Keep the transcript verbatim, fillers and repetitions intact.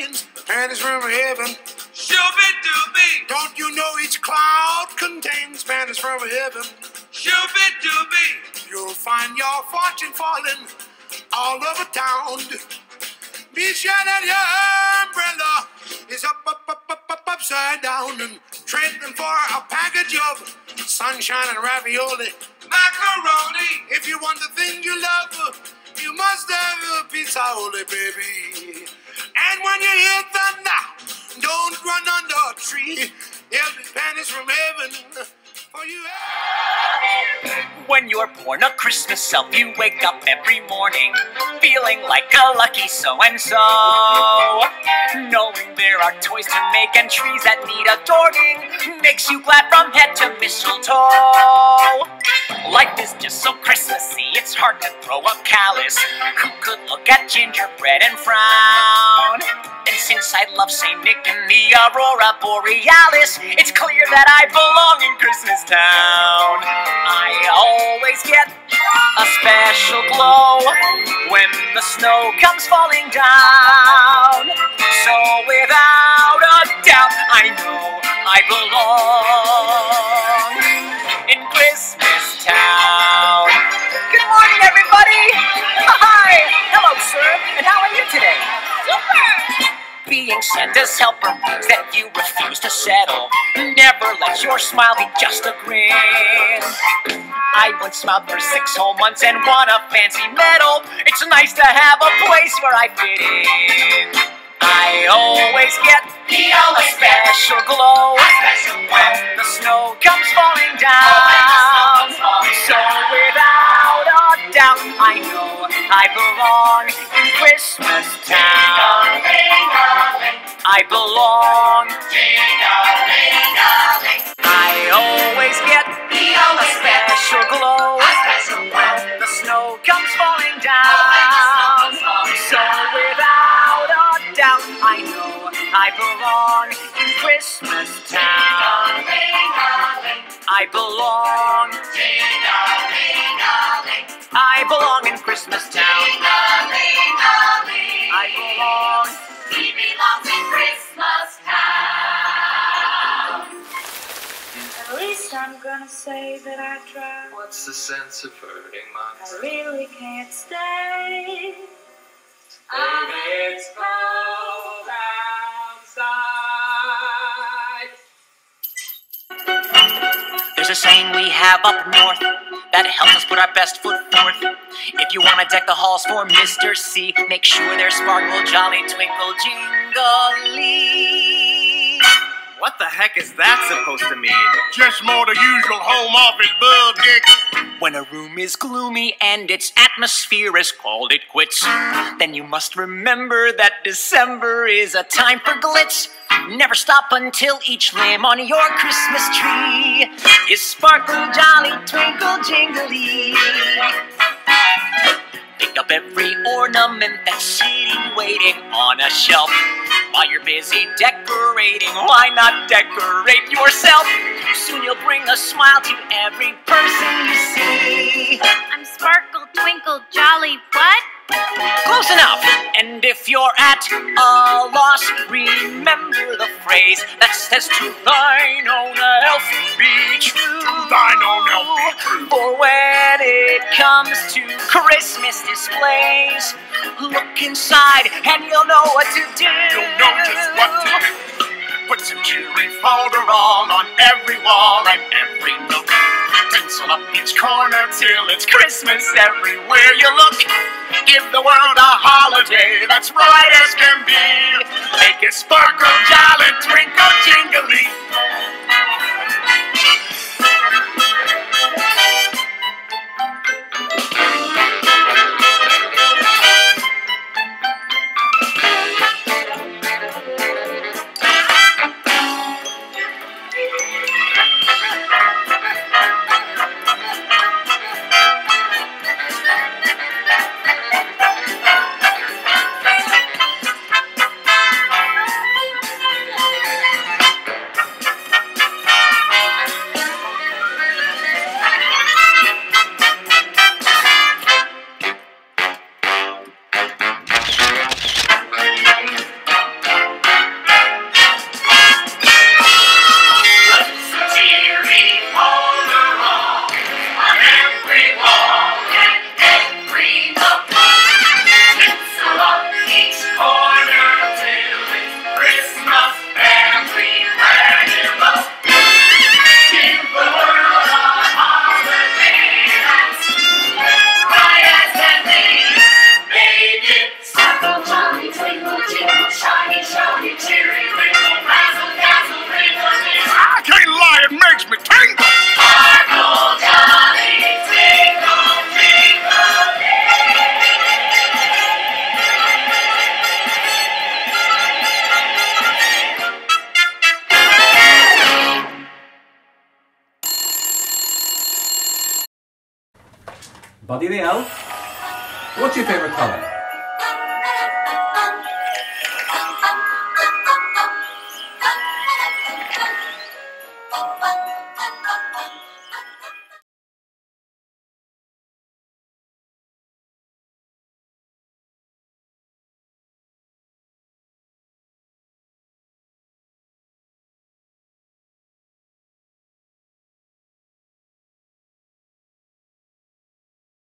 contains panties from heaven. Shooby-dooby, Don't you know each cloud contains panties from heaven? shooby-dooby, You'll find your fortune falling all over town. Be sure that your umbrella is up, up, up, up, up, upside down, and trade them for a package of sunshine and ravioli. macaroni, If you want the thing you love, you must have a pizza, holy baby. And when you hear thunder, don't run under a tree. There'll be panties from heaven for you. When you're born a Christmas elf, you wake up every morning feeling like a lucky so-and-so, knowing there are toys to make and trees that need adorning makes you glad from head to mistletoe. Life is just so Christmassy, it's hard to throw a callus. Who could look at gingerbread and frown? And since I love Saint Nick and the Aurora Borealis, it's clear that I belong in Christmas Town. I always get a special glow when the snow comes falling down. So without a doubt, I know I belong in Christmas Town. Good morning, everybody! Hi! Hello, sir, and how are you today? Super! Being Santa's helper means that you refuse to settle. Never let your smile be just a grin. I once smiled for six whole months and won a fancy medal. It's nice to have a place where I fit in. I always get a special glow when the snow comes falling down. So without a doubt, I know I belong in Christmas Town. I belong. I always get a special glow when the snow comes falling down. So without a doubt, I know I belong in Christmas Town. I belong. I belong in Christmas Town. I belong. He belongs in Christmas Town. At least I'm gonna say that I tried. what's the sense of hurting my I really can't stay. Baby, it's cold outside. There's a saying we have up north that helps us put our best foot forth. If you want to deck the halls for Mister C, make sure there's sparkle, jolly, twinkle, jingly. What the heck is that supposed to mean? Just more the usual home office bug, Dick. When a room is gloomy and its atmosphere is called it quits, then you must remember that December is a time for glitz. Never stop until each lamb on your Christmas tree is sparkle, jolly, twinkle, jingly. Pick up every ornament that's sitting waiting on a shelf. While you're busy decorating, why not decorate yourself? Soon you'll bring a smile to every person you see. I'm sparkle, twinkle, jolly, what? Close enough! And if you're at a loss, remember the phrase that says, to thine own health be true. Thine own health be true. For when it comes to Christmas displays, look inside and you'll know what to do. You'll know just what to do. Put some cheery folderol on every wall and every nook. Pencil up each corner till it's Christmas everywhere you look. Give the world a holiday that's bright as can be. Make it sparkle, jolly, twinkle, jingly. every nook. Tinsel up each corner till it's Christmas everywhere you look. Give the world a holiday that's bright as can be. Make it sparkle, jolly, twinkle, jingle, shiny, shiny, cheery, twinkle, razzle, dazzle, twinkle, twinkle. I can't lie, it makes me tingle. Sparkle, jolly, twinkle, twinkle, Buddy the Elf, what's your favourite colour?